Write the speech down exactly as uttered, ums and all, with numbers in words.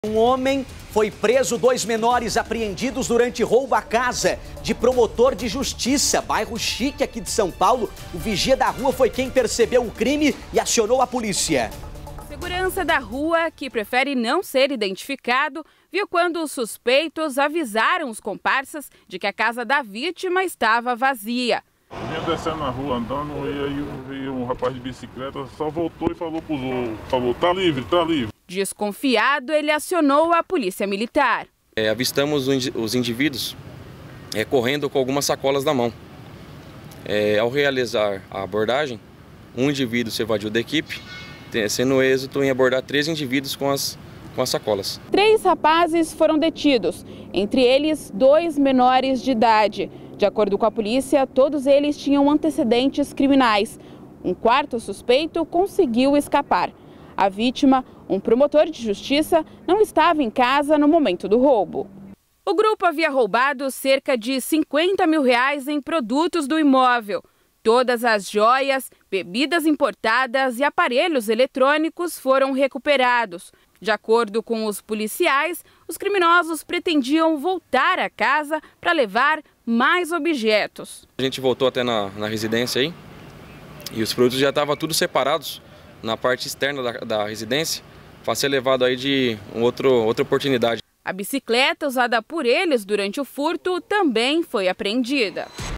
Um homem foi preso, dois menores apreendidos durante roubo à casa de promotor de justiça, bairro Chique aqui de São Paulo. O vigia da rua foi quem percebeu o crime e acionou a polícia. Segurança da rua, que prefere não ser identificado, viu quando os suspeitos avisaram os comparsas de que a casa da vítima estava vazia. Eu vinha descendo na rua andando e aí veio um rapaz de bicicleta, só voltou e falou pros outros, falou, tá livre, tá livre. Desconfiado, ele acionou a polícia militar. É, avistamos os indivíduos é, correndo com algumas sacolas na mão. É, ao realizar a abordagem, um indivíduo se evadiu da equipe, sendo êxito em abordar três indivíduos com as, com as sacolas. Três rapazes foram detidos, entre eles dois menores de idade. De acordo com a polícia, todos eles tinham antecedentes criminais. Um quarto suspeito conseguiu escapar. A vítima, um promotor de justiça, não estava em casa no momento do roubo. O grupo havia roubado cerca de cinquenta mil reais em produtos do imóvel. Todas as joias, bebidas importadas e aparelhos eletrônicos foram recuperados. De acordo com os policiais, os criminosos pretendiam voltar à casa para levar mais objetos. A gente voltou até na, na residência aí e os produtos já estavam tudo separados na parte externa da, da residência para ser levado aí de um outro, outra oportunidade. A bicicleta usada por eles durante o furto também foi apreendida.